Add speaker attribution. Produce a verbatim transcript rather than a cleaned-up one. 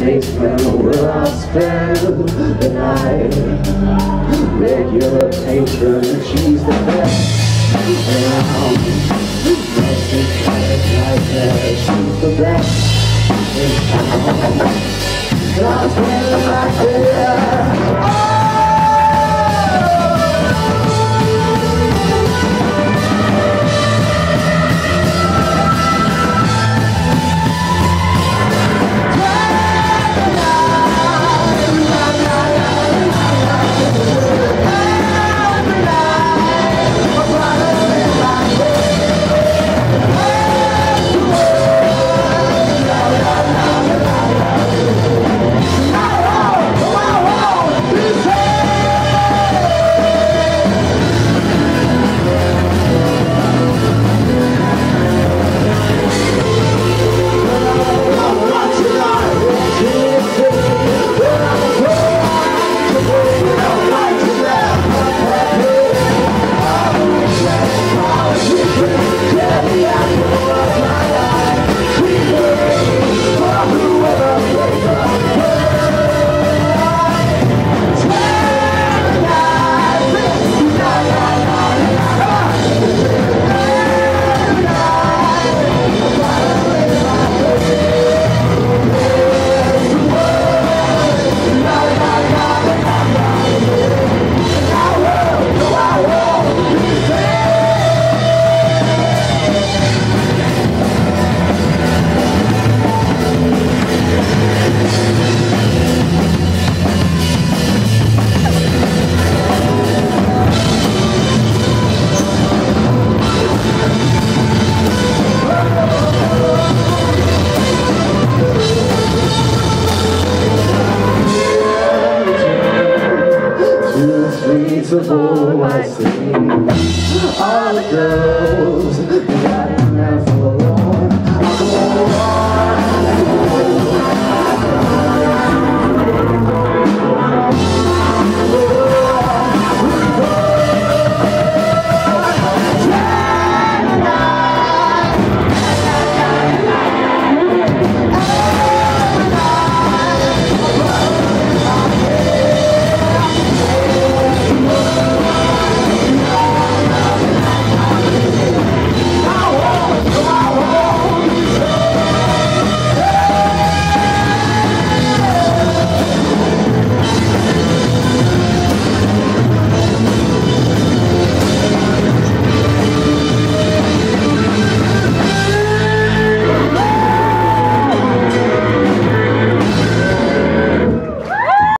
Speaker 1: basement where I'll spend the night. Regular patron, she's the best around. Messy kind like that, she's the best in town. And I'll spend the night there. Of all I see, all the girls